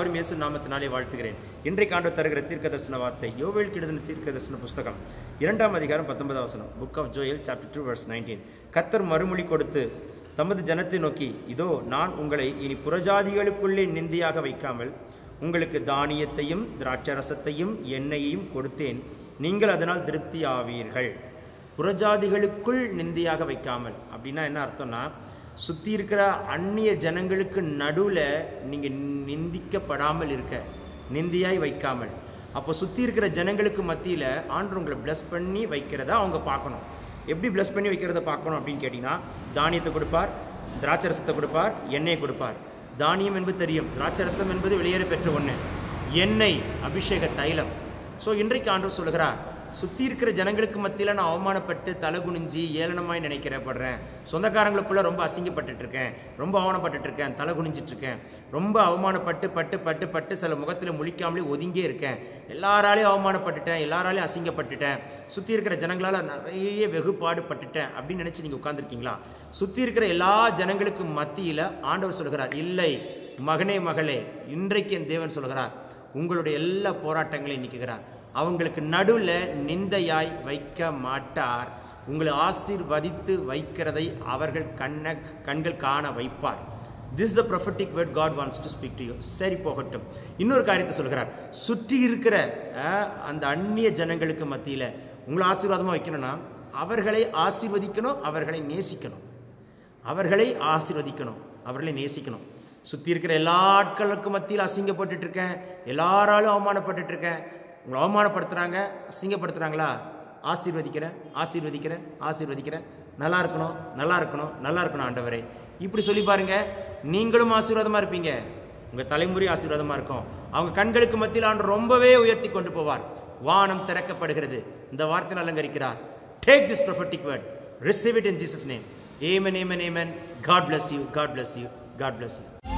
யாவரும் இயேசு நாமத்தினாலே வாழ்த்துகிறேன். இன்றைக்கு ஆண்டவர் தருகிற தீர்க்கதரிசன வார்த்தை யோவேலுக்கு எழுதின தீர்க்கதரிசன புஸ்தகம் 2ஆம் அதிகாரம் 19ஆம் வசனம். Book of Joel chapter 2 verse 19. கர்த்தர் மறுமொழி கொடுத்து தமது ஜனத்தை நோக்கி, இதோ நான் உங்களை இனி புறஜாதிகளுக்குள்ளே நிந்தையாக வைக்காமல் உங்களுக்கு தானியத்தையும் திராட்சரசத்தையும் எண்ணெயையும் கொடுத்தேன், நீங்கள் அதனால் திருப்தி ஆவீர்கள். புறஜாதிகளுக்குள் நிந்தையாக வைக்காமல் அப்படின்னா என்ன அர்த்தம்னா, சுற்றி இருக்கிற அந்நிய ஜனங்களுக்கு நடுவில் நீங்கள் நிந்திக்கப்படாமல் இருக்க, நிந்தியாய் வைக்காமல். அப்போ சுற்றி இருக்கிற ஜனங்களுக்கு மத்தியில் ஆண்டவர் உங்களை பிளஸ் பண்ணி வைக்கிறத அவங்க பார்க்கணும். எப்படி பிளஸ் பண்ணி வைக்கிறத பார்க்கணும் அப்படின்னு கேட்டிங்கன்னா, தானியத்தை கொடுப்பார், திராட்சரசத்தை கொடுப்பார், எண்ணெயை கொடுப்பார். தானியம் என்பது தெரியும், திராட்சரசம் என்பது வெளியேற பெற்ற ஒன்று, எண்ணெய் அபிஷேக தைலம். ஸோ இன்றைக்கு ஆண்டவர் சொல்கிறார், சுற்றி இருக்கிற ஜனங்களுக்கு மத்தியில் நான் அவமானப்பட்டு தலை குனிஞ்சி ஏளனமாய் நினைக்கிறப்படுறேன், சொந்தக்காரங்களுக்குள்ளே ரொம்ப அசிங்கப்பட்டுருக்கேன், ரொம்ப அவமானப்பட்டுருக்கேன், தலை குனிஞ்சிட்ருக்கேன், ரொம்ப அவமானப்பட்டு பட்டு பட்டு பட்டு சில முகத்தில் முழிக்காமலே ஒதுங்கே இருக்கேன், எல்லாராலையும் அவமானப்பட்டுட்டேன், எல்லாராலையும் அசிங்கப்பட்டுட்டேன், சுற்றி இருக்கிற ஜனங்களால் நிறைய வெகுபாடுபட்டுட்டேன் அப்படின்னு நினச்சி நீங்கள் உட்காந்துருக்கீங்களா? சுற்றி இருக்கிற எல்லா ஜனங்களுக்கு மத்தியில் ஆண்டவர் சொல்கிறார், இல்லை மகனே மகளே, இன்றைக்கு என் தேவன் சொல்கிறார், உங்களுடைய எல்லா போராட்டங்களையும் நீக்குகிறார். அவங்களுக்கு நடுவில் நிந்தையாய் வைக்க மாட்டார், உங்களை ஆசீர்வதித்து வைக்கிறதை அவர்கள் கண்கள் காண வைப்பார். This is a prophetic word God wants to speak to you. சரி, போகட்டும். இன்னொரு காரியத்தை சொல்கிறார், சுற்றி இருக்கிற அந்த அந்நிய ஜனங்களுக்கு மத்தியில் உங்களை ஆசீர்வாதமாக வைக்கணும்னா அவர்களை ஆசீர்வதிக்கணும், அவர்களை நேசிக்கணும், அவர்களை ஆசீர்வதிக்கணும், அவர்களை நேசிக்கணும். சுற்றி இருக்கிற எல்லா ஆட்களுக்கு மத்தியில் அசிங்கப்பட்டு இருக்கேன், எல்லாராலும் அவமானப்பட்டு இருக்கேன், உங்களை அவமானப்படுத்துகிறாங்க, அசிங்கப்படுத்துகிறாங்களா? ஆசீர்வதிக்கிறேன், ஆசீர்வதிக்கிறேன், ஆசீர்வதிக்கிறேன், நல்லா இருக்கணும், நல்லா இருக்கணும், நல்லா இருக்கணும் ஆண்டவரே, இப்படி சொல்லி பாருங்க, நீங்களும் ஆசீர்வாதமாக இருப்பீங்க, உங்கள் தலைமுறை ஆசீர்வாதமாக இருக்கும். அவங்க கண்களுக்கு மத்தியில் ஆண்டு ரொம்பவே உயர்த்தி கொண்டு போவார். வானம் திறக்கப்படுகிறது. இந்த வார்த்தை அலங்கரிக்கிறார். Take this prophetic word, receive it in Jesus' name. Amen, amen, amen. God bless you, God bless you, God bless you.